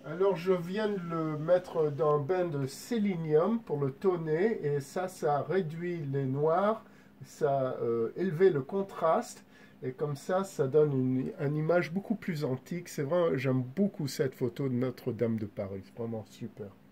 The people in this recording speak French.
Alors je viens de le mettre dans un bain de sélénium pour le toner et ça réduit les noirs, ça élevé le contraste et comme ça donne une image beaucoup plus antique. C'est vrai, j'aime beaucoup cette photo de Notre-Dame de Paris, c'est vraiment super.